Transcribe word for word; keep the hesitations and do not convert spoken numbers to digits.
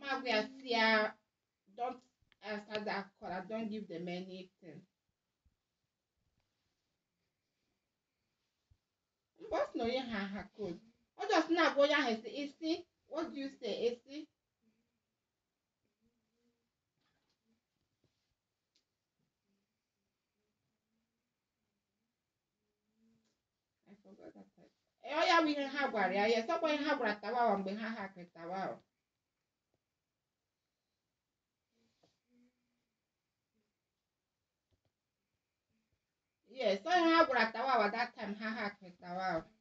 how we are here. Don't answer that call. I don't give them anything. What's no you ha ha code? What does not go ya has AC? What do you say, A C? I forgot that part. Eh, oh yeah, we can have one. Yeah, yeah. So we have one. Tawa, we have ha ha tawa. Yeah, so I have one. Tawa that time ha ha tawa.